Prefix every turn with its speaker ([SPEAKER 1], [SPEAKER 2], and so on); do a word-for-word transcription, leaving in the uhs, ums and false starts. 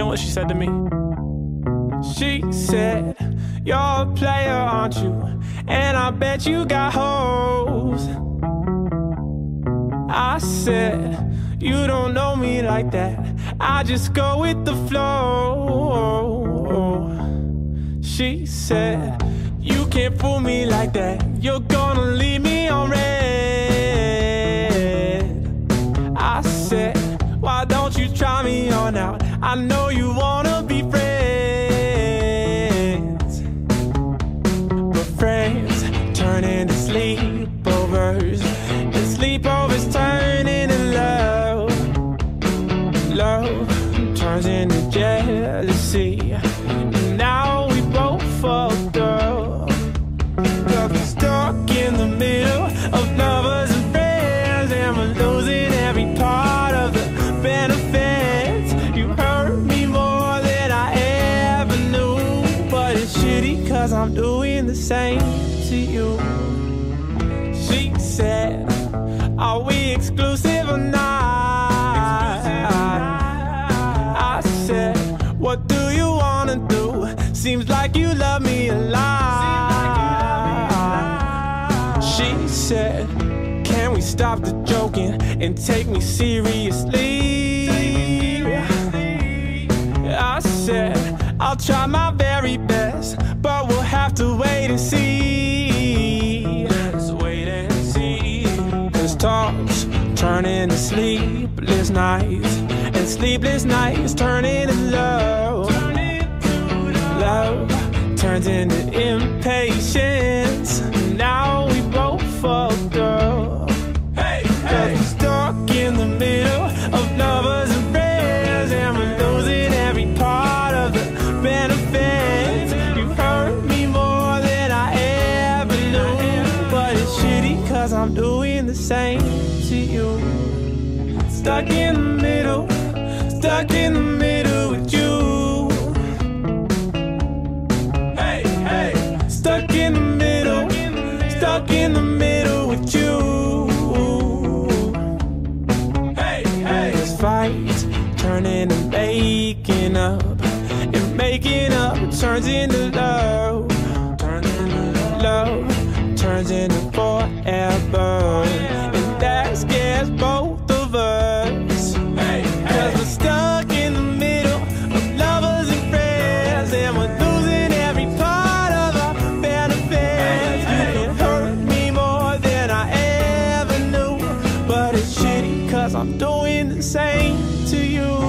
[SPEAKER 1] know what she said to me? She said, "You're a player, aren't you? And I bet you got hoes." I said, "You don't know me like that. I just go with the flow." She said, "You can't fool me like that. You're gonna leave me on red." I said, "Why don't you try me on out? I know you wanna be friends." But friends turn into sleepovers, and sleepovers turn into love. Love turns into jealousy, and now we both fucked up. Got me stuck in the middle of lovers and friends, and we're losing every part of the benefits. You hurt me more than I ever knew, but it's shitty cause I'm doing the same to you. She said, "Are we exclusive or not?" I said, "What do you wanna do? Seems like you love me a lot." She said, "Can we stop the joking and take me seriously?" I said, "I'll try my very best, but we'll have to wait and see." Let's wait and see. Cause talks turn into sleepless nights, and sleepless nights turn into love. Love turns into impatience. Now we both fucked up. Hey, hey. We're stuck in the middle of lovers and friends, and we're losing every part of the benefits. You hurt me more than I ever knew, but it's shitty cause I'm doing the same to you. Stuck in the middle, stuck in the middle with you. Stuck in the middle, stuck in the middle with you. Hey, hey. This fight turn into making up, and making up turns into love. Love turns into forever, and that scares both of us. Cause we're stuck in the middle of lovers and friends, and we're losing every part of our benefits. You can hurt me more than I ever knew, but it's shitty cause I'm doing the same to you.